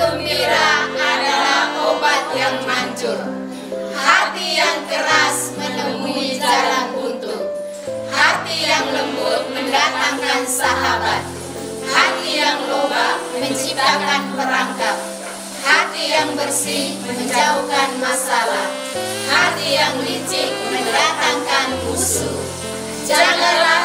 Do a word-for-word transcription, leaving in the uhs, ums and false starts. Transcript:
gembira adalah obat yang manjur. Hati yang keras menemui jalan buntu. Hati yang lembut mendatangkan sahabat. Hati yang loba menciptakan perangkap. Hati yang bersih menjauhkan masalah. Hati yang licik mendatangkan musuh. Janganlah